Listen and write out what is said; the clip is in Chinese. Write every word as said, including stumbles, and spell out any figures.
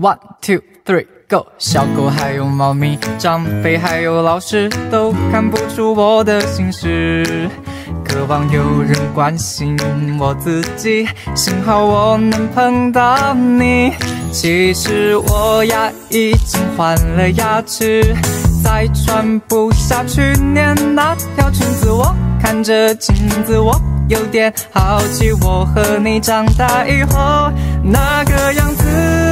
One two three go， 小狗还有猫咪，长辈还有老师，都看不出我的心事。渴望有人关心我自己，幸好我能碰到你。其实我呀已经换了牙齿，再穿不下去年那条裙子。我看着镜子，我有点好奇，我和你长大以后那个样子。